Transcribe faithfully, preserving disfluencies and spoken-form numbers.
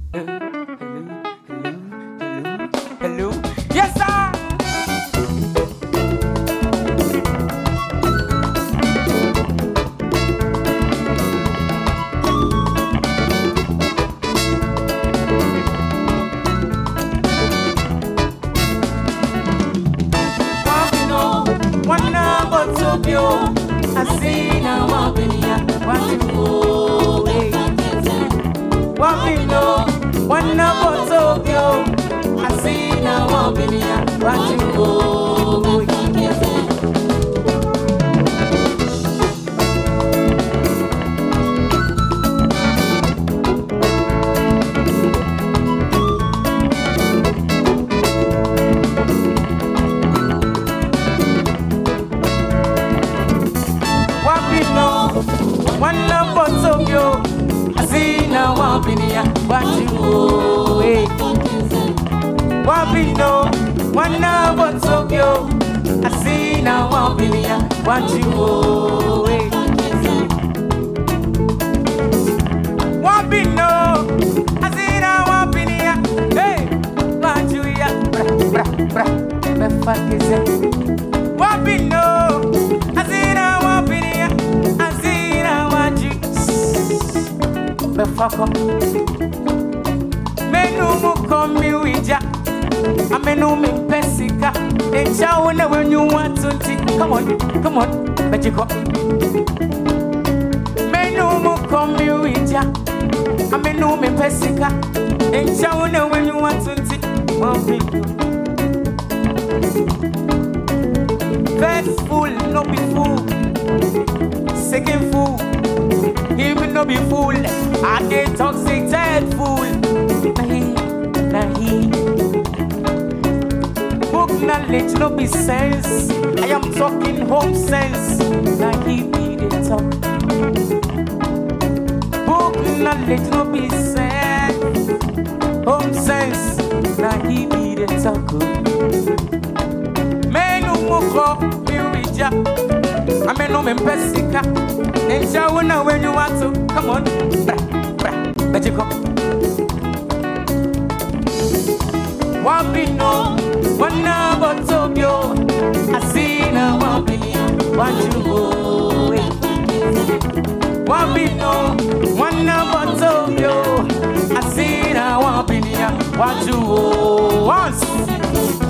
Hello, yes sir. I see now Waben ya, what you go away. Waben no, one number Tokyo. I see now Waben ya, what you go away. One number Tokyo, I see now Waben ya, what you go away. Waben no, one number Tokyo, I see now Waben ya, what you go away. Waben no, I see now Waben ya, hey, what you ya, bra bra bra, me fuck is it? Waben no, I see now Waben ya. Me fuck up. Me no mo come me wija. I me no me pesika. E chow na when you want to. Come on, come on, magic up. Me no mo come me wija. I me no me pesika. E chow na when you want to. First fool, no be fool. Second fool. Even no be fool, I get toxic, dead fool. Nahi, nahi. Book knowledge no be sense. I am talking home sense. Nahi be the talk. Book knowledge no be sense. Home sense. Nahi be the talk. Menu moko miwija. I me no me pesika. Nsoromma when you want to, come on, bra, bra, magic up. Waben no, one number Tokyo. I see now Waben ya, what you go away. Waben no, one number Tokyo. I see now Waben ya, what you go once.